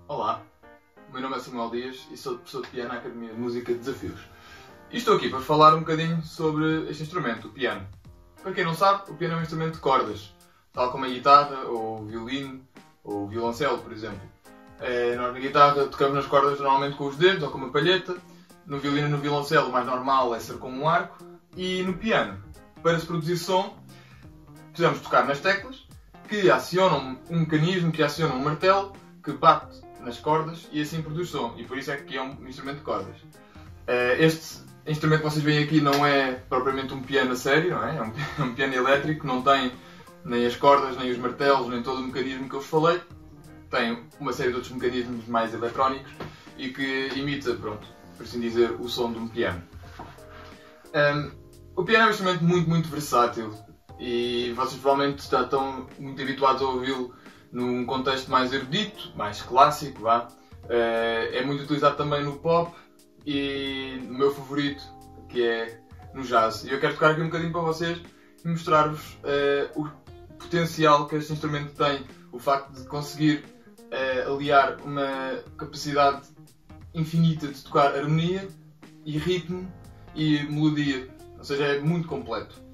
Olá, o meu nome é Samuel Dias e sou professor de piano na Academia de Música de Desafios. E estou aqui para falar um bocadinho sobre este instrumento, o piano. Para quem não sabe, o piano é um instrumento de cordas, tal como a guitarra, ou o violino, ou o violoncelo, por exemplo. Nós na guitarra tocamos nas cordas normalmente com os dedos ou com uma palheta, no violino e no violoncelo o mais normal é ser com um arco, e no piano, para se produzir som, precisamos tocar nas teclas, que acionam um mecanismo, que aciona um martelo, que bate nas cordas e assim produz som. E por isso é que é um instrumento de cordas. Este instrumento que vocês veem aqui não é propriamente um piano a sério, não é? É um piano elétrico, não tem nem as cordas, nem os martelos, nem todo o mecanismo que eu vos falei. Tem uma série de outros mecanismos mais eletrónicos e que imita, pronto, por assim dizer, o som de um piano. O piano é um instrumento muito versátil e vocês provavelmente já estão muito habituados a ouvi-lo num contexto mais erudito, mais clássico, vá. É muito utilizado também no pop e no meu favorito, que é no jazz. E eu quero tocar aqui um bocadinho para vocês e mostrar-vos o potencial que este instrumento tem, o facto de conseguir aliar uma capacidade infinita de tocar harmonia e ritmo e melodia, ou seja, é muito completo.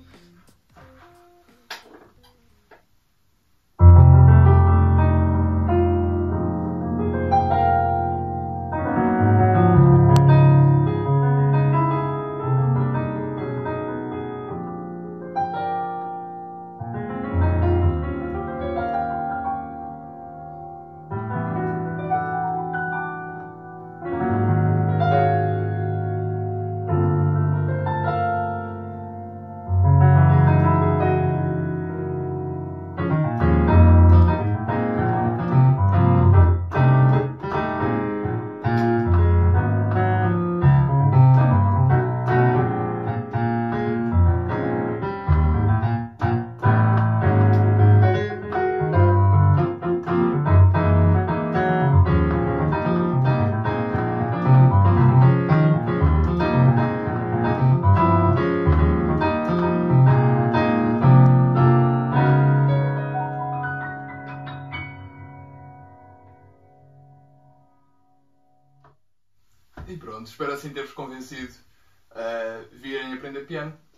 E pronto, espero assim ter-vos convencido a virem aprender piano.